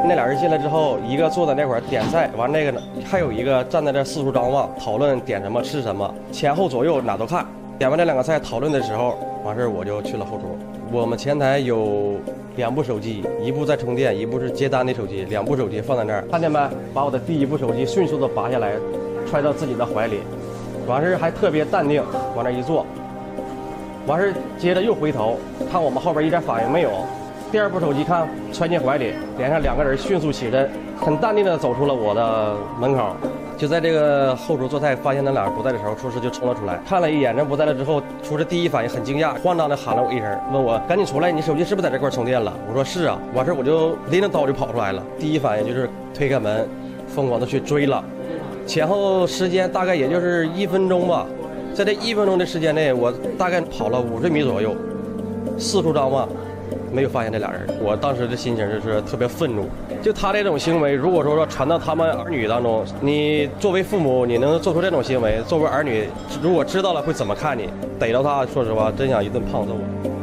那俩人进来之后，一个坐在那块儿点菜，完那个呢，还有一个站在这四处张望，讨论点什么吃什么，前后左右哪都看。点完这2个菜讨论的时候，完事儿我就去了后厨。我们前台有2部手机，一部在充电，一部是接单的手机，2部手机放在那儿。看见没？把我的第1部手机迅速的拔下来，揣到自己的怀里，完事儿还特别淡定，往那一坐。完事儿接着又回头看我们后边一点反应没有。第2部手机看揣进怀里，连上2个人迅速起身，很淡定的走出了我的门口。就在这个后厨做菜，发现那俩人不在的时候，厨师就冲了出来，看了一眼人不在了之后，厨师第一反应很惊讶，慌张的喊了我一声，问我赶紧出来，你手机是不是在这块充电了？我说是啊。完事我就拎着刀就跑出来了，第一反应就是推开门，疯狂的去追了，前后时间大概也就是1分钟吧。在这1分钟的时间内，我大概跑了50米左右，四处张望，没有发现这俩人。我当时的心情就是特别愤怒。就他这种行为，如果说传到他们儿女当中，你作为父母，你能做出这种行为，作为儿女，如果知道了会怎么看你？逮着他，说实话，真想一顿胖揍。